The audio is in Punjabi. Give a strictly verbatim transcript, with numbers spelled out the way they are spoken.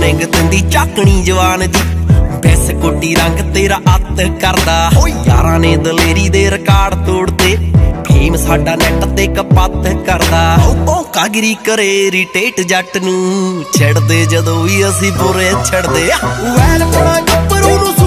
ਵਾਰਨਿੰਗ ਦਿੰਦੀ ਝਾਕਣੀ ਜਵਾਨ ਦੀ ਬੈਸ ਕੋਟੀ ਰੰਗ ਤੇਰਾ ਅੱਤ ਕਰਦਾ ਓ ਯਾਰਾਂ ਨੇ ਦਲੇਰੀ ਦੇ ਰਿਕਾਰਡ ਤੋੜਦੇ ਫੇਮ ਸਾਡਾ ਨੈਟ ਤੇ ਕਪੱਤ ਕਰਦਾ ਓ ਭੌਂਕਾਗਿਰੀ ਕਰੇ ਇਰੀਟੇਟ ਜੱਟ ਨੂੰ ਛੱਡਦੇ ਜਦੋਂ ਵੀ ਅਸੀਂ ਬੁਰੇ ਛੱਡਦੇ ਵੈਲ ਪੜਾ ਗੱਭਰੂ ਨੂੰ